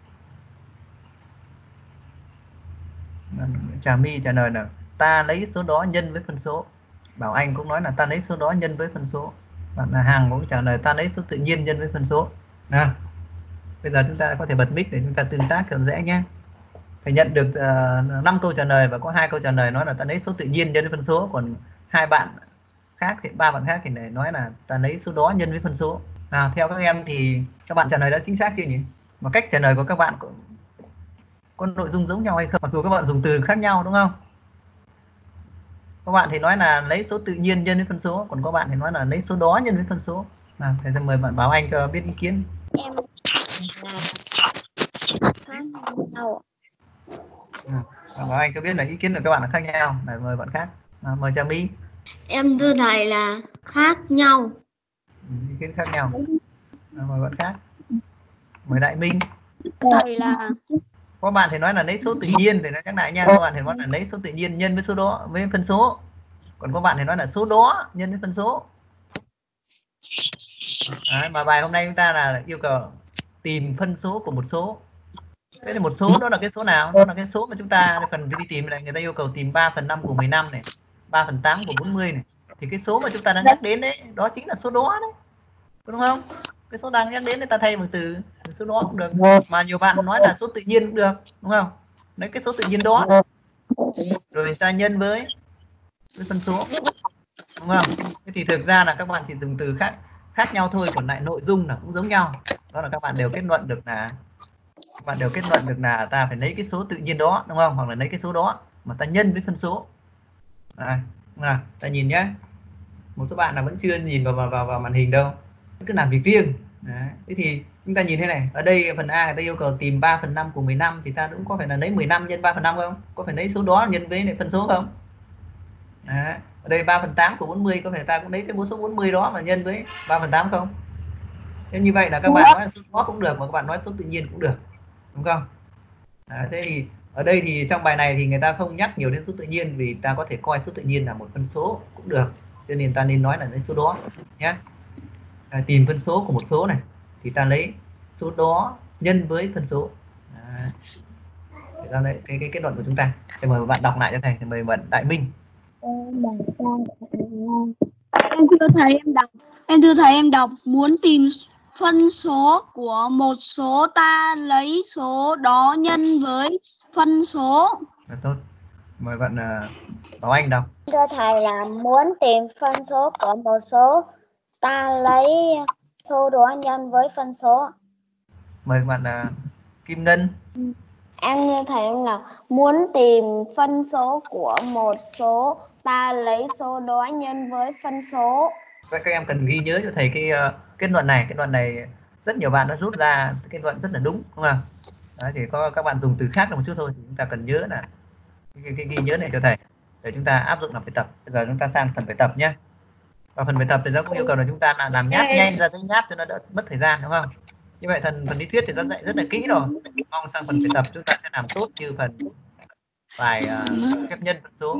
Trà My trả lời là ta lấy số đó nhân với phân số. Bảo Anh cũng nói là ta lấy số đó nhân với phân số. Bạn là Hàng cũng trả lời ta lấy số tự nhiên nhân với phân số. Bây giờ chúng ta có thể bật mic để chúng ta tương tác kiểu dễ nhé. Thầy nhận được 5 câu trả lời và có 2 câu trả lời nói là ta lấy số tự nhiên nhân với phân số, còn 2 bạn khác thì 3 bạn khác thì nói là ta lấy số đó nhân với phân số. Theo các em thì các bạn trả lời đã chính xác chưa nhỉ? Và cách trả lời của các bạn có nội dung giống nhau hay không? Mặc dù các bạn dùng từ khác nhau đúng không? Các bạn thì nói là lấy số tự nhiên nhân với phân số, còn các bạn thì nói là lấy số đó nhân với phân số. Thầy sẽ mời bạn Bảo Anh cho biết ý kiến. Em là khác nhau. Bảo Anh cho biết là ý kiến của các bạn là khác nhau. Mời bạn khác. Mời Trà My. Em thưa thầy là khác nhau. Ý kiến khác nhau. Mời bạn khác. Mời Đại Minh. Thầy là Các bạn thì nói là lấy số tự nhiên thì nó nhắc lại nha. Các bạn thì nói là lấy số tự nhiên nhân với số đó với phân số. Còn các bạn thì nói là số đó nhân với phân số. Đấy, mà bài hôm nay chúng ta là yêu cầu tìm phân số của một số. Thế thì một số đó là cái số nào? Đó là cái số mà chúng ta cần đi tìm này. Người ta yêu cầu tìm 3/5 của 15 này, 3/8 của 40 này. Thì cái số mà chúng ta đang nhắc đến đấy, đó chính là số đó đấy. Đúng không? Cái số đang nhắc đến người ta thay bằng từ số đó cũng được. Mà nhiều bạn nói là số tự nhiên cũng được, đúng không? Lấy cái số tự nhiên đó rồi người ta nhân với phân số, đúng không? Thế thì thực ra là các bạn chỉ dùng từ khác nhau thôi, còn lại nội dung là cũng giống nhau. Đó là các bạn đều kết luận được là ta phải lấy cái số tự nhiên đó, đúng không? Hoặc là lấy cái số đó mà ta nhân với phân số. Đây, ta nhìn nhé. Một số bạn là vẫn chưa nhìn vào màn hình đâu, cứ làm việc riêng. Đấy. Thế thì chúng ta nhìn thế này, ở đây phần A người ta yêu cầu tìm 3/5 của 15 thì ta cũng có phải là lấy 15 nhân 3/5 không? Có phải lấy số đó nhân với lại phân số không? Đấy. Ở đây 3/8 của 40 có phải ta cũng lấy cái số 40 đó mà nhân với 3/8 không? Thế như vậy là các bạn nói là số đó cũng được mà các bạn nói số tự nhiên cũng được, đúng không? Đấy. Thế thì ở đây thì trong bài này thì người ta không nhắc nhiều đến số tự nhiên vì ta có thể coi số tự nhiên là một phân số cũng được, cho nên ta nên nói là lấy số đó nhé. Tìm phân số của một số này thì ta lấy số đó nhân với phân số. Để ra đấy cái kết luận của chúng ta. Thì mời bạn đọc lại cho thầy, thì mời bạn Đại Minh. Em thưa thầy em đọc muốn tìm phân số của một số ta lấy số đó nhân với phân số. Tốt. Mời bạn Bảo Anh đọc. Thưa thầy là muốn tìm phân số của một số ta lấy số đó nhân với phân số. Mời bạn Kim Ngân. Em như thầy em là muốn tìm phân số của một số ta lấy số đó nhân với phân số. Vậy các em cần ghi nhớ cho thầy cái kết luận này. Kết luận này rất nhiều bạn đã rút ra kết luận rất là đúng, đúng không? Đấy, chỉ có các bạn dùng từ khác là một chút thôi, thì chúng ta cần nhớ là cái ghi nhớ này cho thầy để chúng ta áp dụng làm bài tập. Bây giờ chúng ta sang phần bài tập nhé. Và phần bài tập thì nó cũng yêu cầu là chúng ta là làm nháp nhanh ra giấy nháp cho nó đỡ mất thời gian, đúng không? Như vậy phần lý thuyết thì đã dạy rất là kỹ rồi. Mong sang phần bài tập chúng ta sẽ làm tốt như phần bài phép nhân phân số.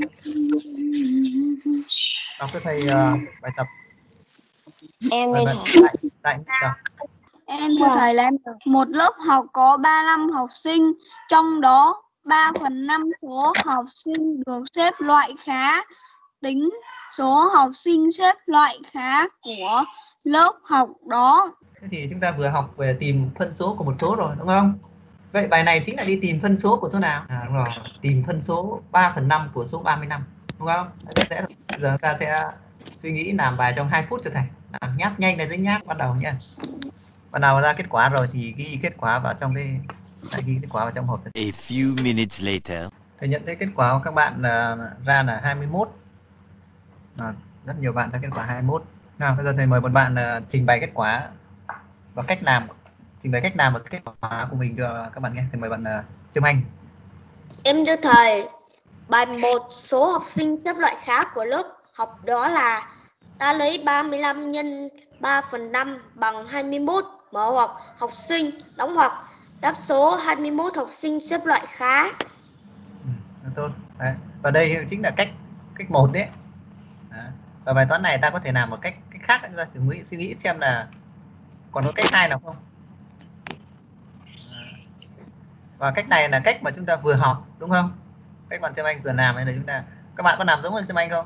Đọc cho thầy bài tập. Em Mời lên bạn đọc. Em thưa thầy là một lớp học có 35 học sinh, trong đó 3/5 số học sinh được xếp loại khá. Tính số học sinh xếp loại khá của lớp học đó. Thế thì chúng ta vừa học về tìm phân số của một số rồi, đúng không? Vậy bài này chính là đi tìm phân số của số nào? Đúng rồi, tìm phân số 3/5 của số 35, đúng không? Rất dễ. Bây giờ ta sẽ suy nghĩ làm bài trong 2 phút cho thầy. Nháp nhanh là giấy nháp, bắt đầu nhé. Bạn nào ra kết quả rồi thì ghi kết quả vào trong ghi kết quả vào trong hộp. A few minutes later. Thầy nhận thấy kết quả của các bạn ra là 21. Rất nhiều bạn ra kết quả 21. Nào, bây giờ thầy mời một bạn trình bày kết quả và cách làm kết quả của mình cho các bạn nghe. Thầy mời bạn Trâm Anh. Em thưa thầy, bài 1 số học sinh xếp loại khá của lớp học đó là ta lấy 35 nhân 3/5 bằng 21, mở ngoặc học sinh, đóng ngoặc. Đáp số 21 học sinh xếp loại khá. Tốt. Đấy. Và đây chính là cách 1 đấy. Và bài toán này ta có thể làm một cách khác, ra suy nghĩ xem là còn có cách 2 nào không. Và cách này là cách mà chúng ta vừa học, đúng không? Cách bạn Trâm Anh vừa làm này là các bạn có làm giống như Trâm Anh không?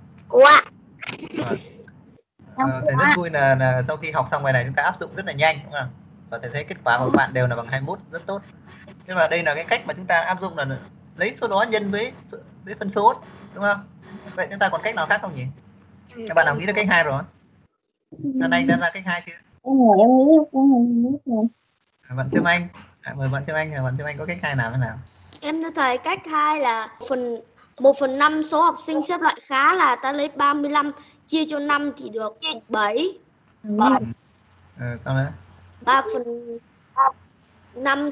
Thầy rất vui là sau khi học xong bài này chúng ta áp dụng rất là nhanh, đúng không? Và thầy thấy kết quả của bạn đều là bằng 21, rất tốt. Nhưng mà đây là cái cách mà chúng ta áp dụng là lấy số đó nhân với phân số, đúng không? Vậy chúng ta còn cách nào khác không nhỉ? Các bạn nào nghĩ được cách 2 rồi? Trâm Anh đã ra cách 2 chưa? Em nghĩ rồi. Bạn Trâm Anh, mời bạn Trâm Anh, có cách 2 nào thế nào? Em thưa thầy, cách 2 là 1/5 số học sinh xếp loại khá là ta lấy 35 chia cho 5 thì được 7. Sau nữa 3/5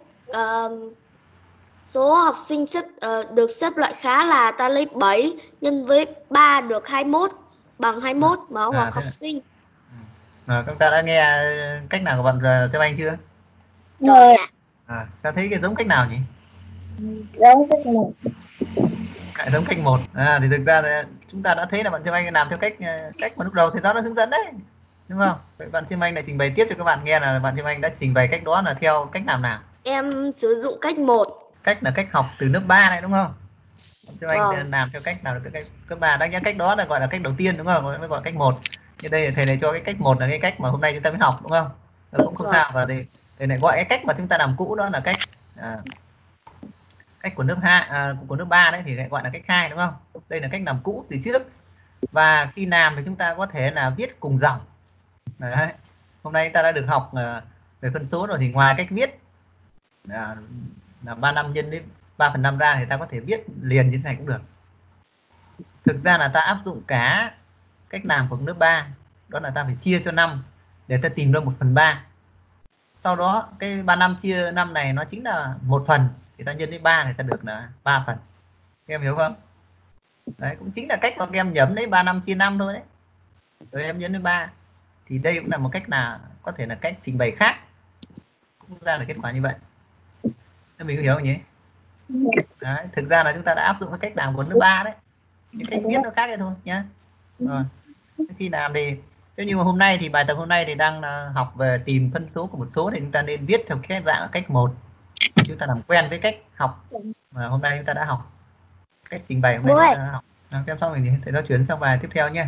số học sinh được xếp loại khá là ta lấy 7 nhân với 3 được 21 bằng 21, mở ngoặc học sinh. Các ta đã nghe cách nào của bạn Trâm Anh chưa? Rồi ạ. Ta thấy cái giống cách nào nhỉ? Giống cách 1. Lại giống cách 1. Thì thực ra là chúng ta đã thấy là bạn Chiêm Anh làm theo cách mà lúc đầu thầy giáo đã hướng dẫn đấy, đúng không? Vậy bạn Chiêm Anh lại trình bày tiếp cho các bạn nghe là bạn Chiêm Anh đã trình bày cách đó là theo cách làm nào? Em sử dụng cách 1. Cách là cách học từ lớp 3 này, đúng không? Chiêm Anh Vâng. làm theo cách nào được cách cấp 3, đáng nhẽ cách đó là gọi là cách đầu tiên, đúng không? Mới gọi cách 1. Như đây thầy này cho cái cách 1 là cái cách mà hôm nay chúng ta mới học, đúng không? Cũng không sao, và thầy này gọi cái cách mà chúng ta làm cũ đó là cách cách của lớp 2, của lớp 3 đấy thì lại gọi là cách 2, đúng không? Đây là cách làm cũ từ trước, và khi làm thì chúng ta có thể là viết cùng dòng. Đấy. Hôm nay ta đã được học về phân số rồi, thì ngoài cách viết là 35 nhân đến 3/5 ra thì ta có thể viết liền như thế này cũng được. Thực ra là ta áp dụng cả cách làm của lớp 3, đó là ta phải chia cho 5 để ta tìm ra 1/3. Sau đó cái 35 chia 5 này nó chính là 1 phần, thì ta nhân với 3 thì ta được là 3 phần. Các em hiểu không? Đấy cũng chính là cách mà các em nhẩm đấy, 35 chia 5 thôi đấy. Rồi em nhân với 3. Thì đây cũng là một cách là có thể là cách trình bày khác, cũng ra được kết quả như vậy. Nên mình có hiểu không nhỉ? Đấy, thực ra là chúng ta đã áp dụng cái cách làm của lớp 3 đấy. Những cách viết nó khác vậy thôi nhá. Rồi. Khi làm thì nếu như mà hôm nay thì bài tập hôm nay thì đang học về tìm phân số của một số, thì chúng ta nên viết theo cái dạng cách 1. Chúng ta làm quen với cách học mà hôm nay chúng ta đã học, cách trình bày hôm nay chúng ta đã học. Xem xong rồi thầy giáo chuyển sang bài tiếp theo nhé.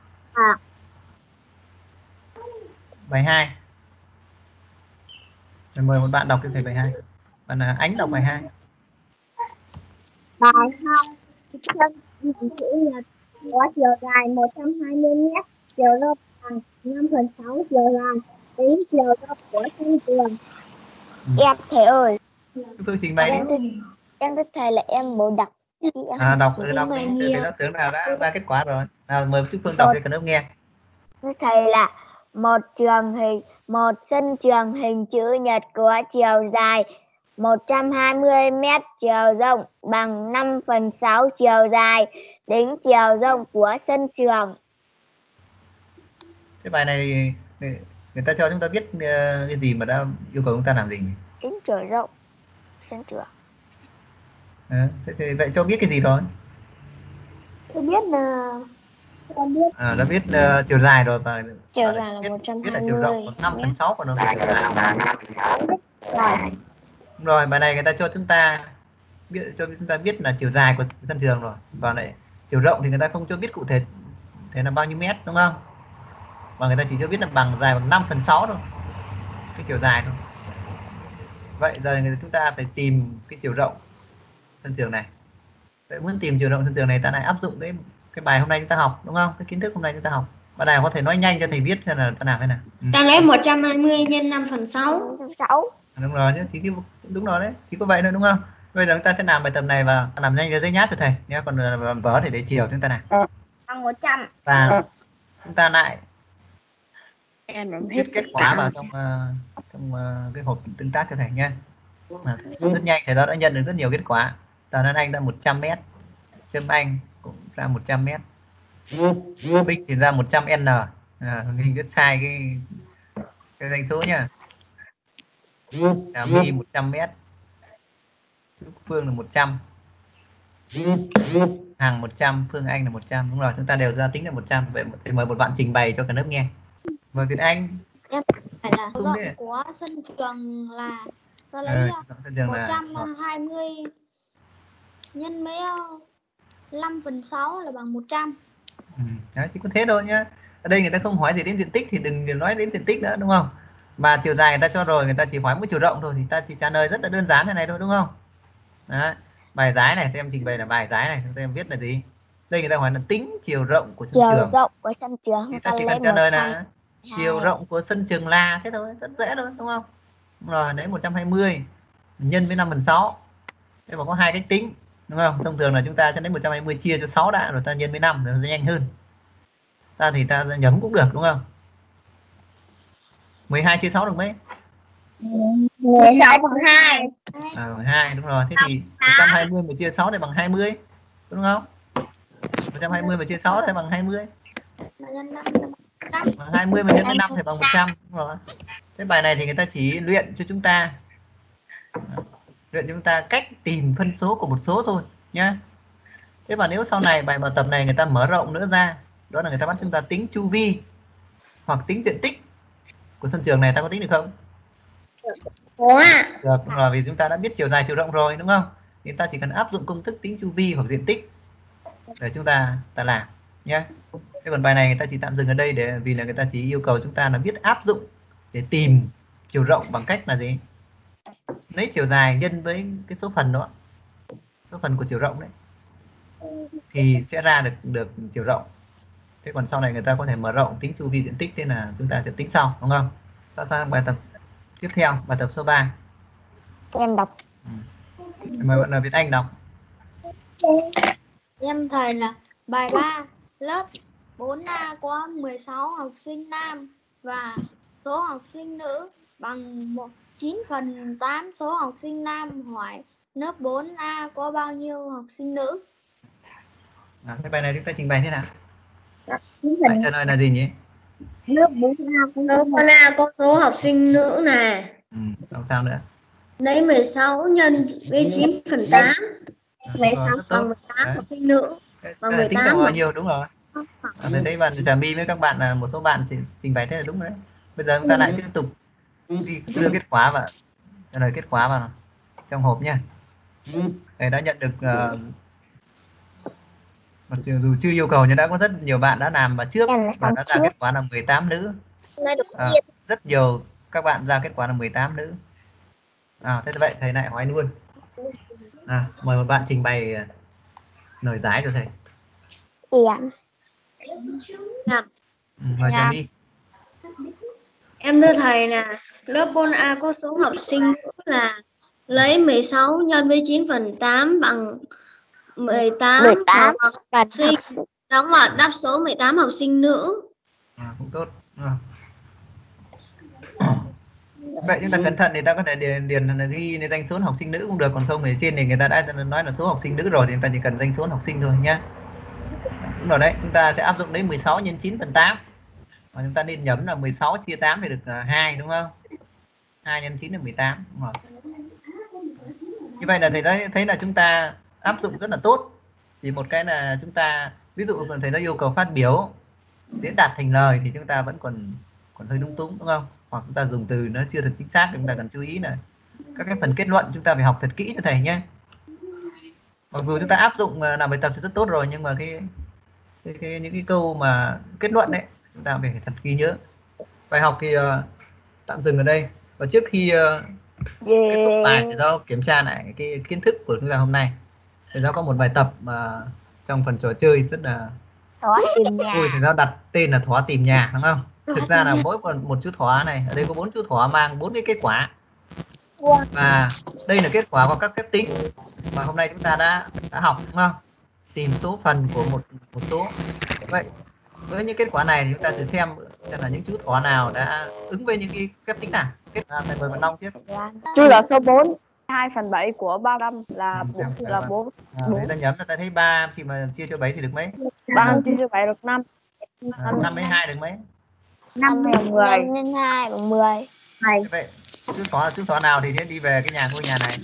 Bài 2. Mời một bạn đọc cho thầy bài 2. Bạn là Ánh đọc bài 2. Bài 2. Thân chữ nhật có chiều dài 120 m, chiều rộng bằng 5/6 chiều dài, tính chiều rộng của sân trường. Em thầy ơi, Phương trình bày đi. em với thầy là em muốn đọc. Đọc đi. Thầy giáo tưởng là đã ra kết quả rồi. Nào mời chú Phương đọc cho cả lớp nghe. Với thầy là một sân trường hình chữ nhật có chiều dài 120 m, chiều rộng bằng 5/6 chiều dài, tính chiều rộng của sân trường. Cái bài này người ta cho chúng ta viết cái gì mà đã yêu cầu chúng ta làm gì? Tính chiều rộng sân trường. Thế thì vậy cho biết cái gì rồi? Tôi biết là Đã biết chiều dài rồi, và Chiều dài là biết 120 là chiều rộng 5/6 của nó. Rồi. Rồi bài này người ta cho chúng ta biết là chiều dài của sân trường rồi, và lại chiều rộng thì người ta không cho biết cụ thể thế là bao nhiêu mét, đúng không? Và người ta chỉ cho biết là dài bằng 5/6 thôi, cái chiều dài thôi. Vậy giờ chúng ta phải tìm cái chiều rộng sân trường này. Vậy muốn tìm chiều rộng sân trường này, ta lại áp dụng cái bài hôm nay chúng ta học, đúng không? Cái kiến thức hôm nay chúng ta học. Bạn nào có thể nói nhanh cho thầy viết xem là ta làm thế nào. ta lấy 120 nhân 5/6. Đúng rồi, đúng rồi đấy, chỉ có vậy thôi, đúng không? Bây giờ chúng ta sẽ làm bài tập này và làm nhanh cái giấy nháp cho thầy nhé, còn vở thì để chiều chúng ta làm. Bằng 100. Và chúng ta lại viết kết quả vào trong cái hộp tương tác cho thầy nhé. Rất nhanh, thầy đó đã nhận được rất nhiều kết quả. Tần Ân Anh ra 100 m, Trâm Anh cũng ra 100 m, Bích thì ra 100 n. Mình viết sai cái danh số nha. My 100 m, Phương là 100, Hằng 100, Phương Anh là 100. Đúng rồi, chúng ta đều ra tính là 100. Vậy thì mời một bạn trình bày cho cả lớp nghe. Mời Việt Anh. Em phải là rộng của sân trường là ta lấy 120 nhân với 5/6 là bằng 100. Đấy, chỉ có thế thôi nhá. Ở đây người ta không hỏi gì đến diện tích thì đừng nói đến diện tích nữa, đúng không? Mà chiều dài người ta cho rồi, người ta chỉ hỏi mỗi chiều rộng thôi, thì ta chỉ trả lời rất là đơn giản thế này thôi, đúng không? Đấy. Bài giải này, em trình bày là bài giải này, em viết là gì? Đây người ta hỏi là tính chiều rộng của sân trường. Chiều rộng của sân trường thì ta chỉ cần trả lời là chiều rộng của sân trường là thế thôi, rất dễ thôi, đúng không? Rồi đấy, 120 nhân với 5/6. Thế mà có hai cách tính, đúng không? Thông thường là chúng ta sẽ lấy 120 chia cho 6 đã, rồi ta nhân với 5 rồi nó sẽ nhanh hơn. Ta thì ta nhẩm cũng được, đúng không? 12 chia 6 được mấy? 16/2. 12, đúng rồi. Thế thì 120 mà chia 6 thì bằng 20, đúng không? 120 mà chia 6 thì bằng 20. Bằng 20 mà nhân với 5 thì bằng 100, đúng rồi. Thế bài này thì người ta chỉ luyện cho chúng ta Luyện chúng ta cách tìm phân số của một số thôi nhá. Thế mà nếu sau này bài tập này người ta mở rộng nữa ra, đó là người ta bắt chúng ta tính chu vi hoặc tính diện tích của sân trường này, ta có tính được không? Có ạ. Được, là vì chúng ta đã biết chiều dài chiều rộng rồi đúng không? Thì ta chỉ cần áp dụng công thức tính chu vi hoặc diện tích để chúng ta làm nhé. Thế còn bài này người ta chỉ tạm dừng ở đây để vì là người ta chỉ yêu cầu chúng ta là biết áp dụng để tìm chiều rộng bằng cách là gì? Lấy chiều dài nhân với cái số phần đó, số phần của chiều rộng đấy, thì sẽ ra được chiều rộng. Thế còn sau này người ta có thể mở rộng tính chu vi diện tích, thế là chúng ta sẽ tính sau đúng không? Ta sang bài tập tiếp theo, bài tập số 3. Em đọc. Mời bạn là Việt Anh đọc. Em thầy là bài 3, lớp 4A có 16 học sinh nam và số học sinh nữ bằng 9/8 số học sinh nam. Hỏi lớp 4A có bao nhiêu học sinh nữ? Cái bài này chúng ta trình bày thế nào? Bạn trả lời là gì nhỉ? Lớp 4A có số học sinh nữ này. Không sao nữa. Lấy 16 nhân với 9/8. 16 bằng 18 Đấy. học sinh nữ. Bằng Tính là 18 bao nhiêu, đúng rồi. Thầy thấy bạn Trà My với các bạn là một số bạn trình bày thế là đúng đấy. Bây giờ chúng ta lại tiếp tục đưa kết quả vào, trả lời kết quả vào trong hộp nha. Thầy đã nhận được mặc dù chưa yêu cầu nhưng đã có rất nhiều bạn đã làm vào trước và đã ra kết quả là 18 nữ. Rất nhiều các bạn ra kết quả là 18 nữ. Thế vậy thầy lại hỏi luôn. Mời một bạn trình bày lời giải cho thầy. Mời Trà My. Em thưa thầy là lớp 4A có số học sinh nữ là lấy 16 nhân với 9/8 bằng 18 học sinh. Đóng vào đáp số 18 học sinh nữ. Cũng tốt. Vậy chúng ta cẩn thận thì ta có thể điền ghi danh số học sinh nữ cũng được, còn không thì trên thì người ta đã nói là số học sinh nữ rồi thì chúng ta chỉ cần danh số học sinh thôi nhé. Đúng rồi đấy, chúng ta sẽ áp dụng đến 16 nhân 9/8 và chúng ta nên nhẩm là 16 chia 8 thì được 2 đúng không? 2 nhân 9 là 18 đúng rồi. Như vậy là thầy thấy là chúng ta áp dụng rất là tốt. Chỉ một cái là chúng ta ví dụ thầy đã yêu cầu phát biểu diễn đạt thành lời thì chúng ta vẫn còn hơi lung túng đúng không? Hoặc chúng ta dùng từ nó chưa thật chính xác thì chúng ta cần chú ý là các cái phần kết luận chúng ta phải học thật kỹ cho thầy nhé. Mặc dù chúng ta áp dụng làm bài tập thì rất tốt rồi nhưng mà những cái câu mà kết luận đấy chúng ta phải thật ghi nhớ. Bài học thì tạm dừng ở đây, và trước khi kết thúc bài thì do kiểm tra lại cái kiến thức của chúng ta hôm nay. Thì do có một bài tập mà trong phần trò chơi rất là vui, thì nó đặt tên là thỏ tìm nhà đúng không? Thực ra là mỗi một chú thỏ này, ở đây có 4 chú thỏ mang 4 cái kết quả. Và đây là kết quả của các phép tính mà hôm nay chúng ta đã học đúng không? Tìm số phần của một số. Vậy với những kết quả này thì chúng ta thử xem là những chú thỏ nào đã ứng với những cái phép tính nào. Thầy mời bạn Long tiếp. Chú là số 4, 2/7 của 35 là 4. Đấy, ta nhẩm là ta thấy 3 thì mà chia cho 7 thì được mấy? 3 chia cho 7 được 5. 5 với 2 được mấy? 5 bằng 10. Nhân 2 bằng 10. Vậy chú thỏ nào thì sẽ đi về cái ngôi nhà này?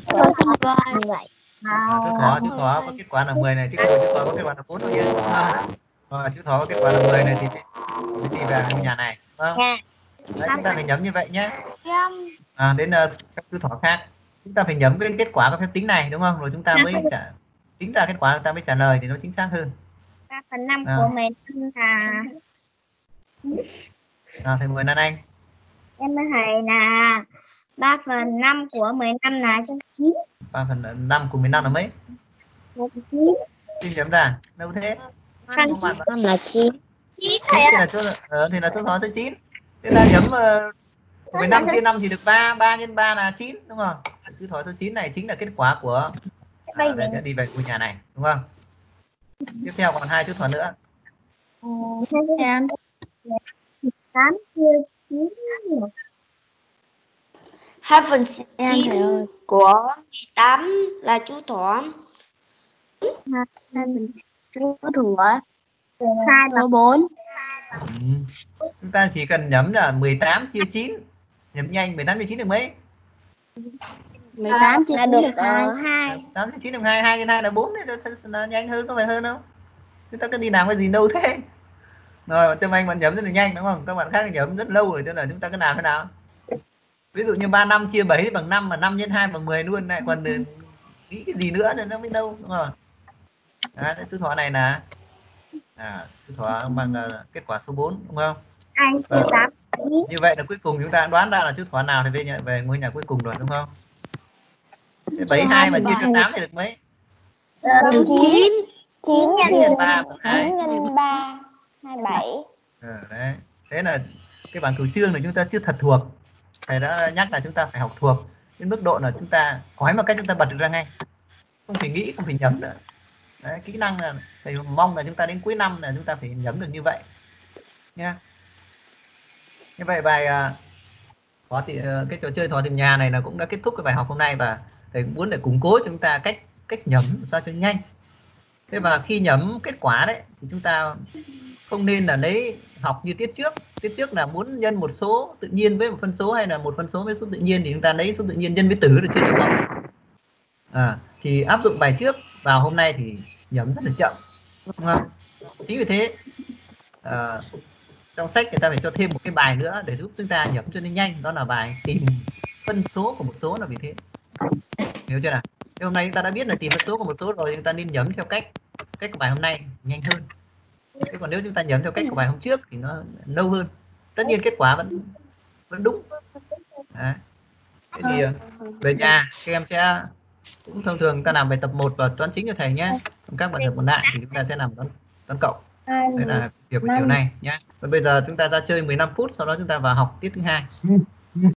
Chú thỏ có kết quả là 10 này, chứ không chú thỏ có kết quả là 4 thôi nhé. Chú thỏ có kết quả là 10 này thì đi về ngôi nhà này, đúng không? Đấy, chúng ta phải nhẩm như vậy nhé. Đến các chú thỏ khác chúng ta phải nhẩm cái kết quả của phép tính này đúng không? Rồi chúng ta mới tính ra kết quả, chúng ta mới trả lời thì nó chính xác hơn. 3/5 của mình là thầy mời Lan Anh. em thưa thầy là 3/5 của 15 là 9. 3/5 của 15 là mấy? 9. Xin nhẩm ra đâu thế? 9 là 9. 9 thầy ạ. Thì là số thỏ số 9. Thế ta nhẩm 15 chia 5 thì được 3, 3 nhân 3 là 9 đúng không? Chú thỏ số 9 này chính là kết quả của để đi về ngôi nhà này đúng không? Tiếp theo còn 2 chú thỏ nữa. 8 chia 9. 2/9 của 18 là chú thỏ. 2/9 chú thỏ. 2/4. Chúng ta chỉ cần nhẩm là 18 chia 9. Nhẩm nhanh 18 chia 9 được mấy? 18 chia là 9 được được 2. 8 chia 9 được 2, 2 nhân 2 là 4 đấy, là nhanh hơn, có phải hơn không? Chúng ta cứ đi làm cái gì đâu thế. Rồi Trâm Anh bạn nhẩm rất là nhanh đúng không? Các bạn khác nhẩm rất lâu rồi, cho nên là chúng ta cứ làm thế nào? Ví dụ như 35 chia 7 bằng 5 mà 5 nhân 2 bằng 10 luôn, lại còn nghĩ cái gì nữa thì nó mới đâu, đúng không? Đấy, chú thỏ này là chú thỏ bằng kết quả số 4 đúng không? Anh chia 8. Như vậy là cuối cùng chúng ta đoán ra là chú thỏ nào thì về ngôi nhà cuối cùng rồi đúng không? 72 mà chia cho 8 thì được mấy? Được 9. 9 nhân 3 bằng 2. 9 nhân 3 27. Đấy. Thế là cái bảng cửu chương này chúng ta chưa thật thuộc. Thầy đã nhắc là chúng ta phải học thuộc đến mức độ là chúng ta hỏi một cách chúng ta bật được ra ngay, không phải nghĩ, không phải nhẩm nữa. Đấy, kỹ năng là thầy mong là chúng ta đến cuối năm là chúng ta phải nhẩm được như vậy nha. Như vậy bài cái trò chơi thỏ tìm nhà này là cũng đã kết thúc cái bài học hôm nay, và thầy cũng muốn để củng cố cho chúng ta cách nhẩm sao cho nhanh. Thế và khi nhẩm kết quả đấy thì chúng ta không nên là lấy học như tiết trước là muốn nhân một số tự nhiên với một phân số hay là một phân số với số tự nhiên thì chúng ta lấy số tự nhiên nhân với tử để chia cho bằng. Thì áp dụng bài trước vào hôm nay thì nhẩm rất là chậm, đúng không? Chính vì thế trong sách người ta phải cho thêm một cái bài nữa để giúp chúng ta nhẩm cho nó nhanh, đó là bài tìm phân số của một số, là vì thế. Hiểu chưa nào? Thế hôm nay chúng ta đã biết là tìm phân số của một số rồi, chúng ta nên nhẩm theo cách của bài hôm nay nhanh hơn. Thế còn nếu chúng ta nhẩm theo cách của bài hôm trước thì nó lâu hơn. Tất nhiên kết quả vẫn đúng. Đấy. Thế thì về nhà các em sẽ cũng thường ta làm bài tập 1 và toán chính cho thầy nhé. Còn các bài tập còn lại thì chúng ta sẽ làm toán cộng. Đây là việc của chiều nay nhé. Và bây giờ chúng ta ra chơi 15 phút, sau đó chúng ta vào học tiết thứ 2.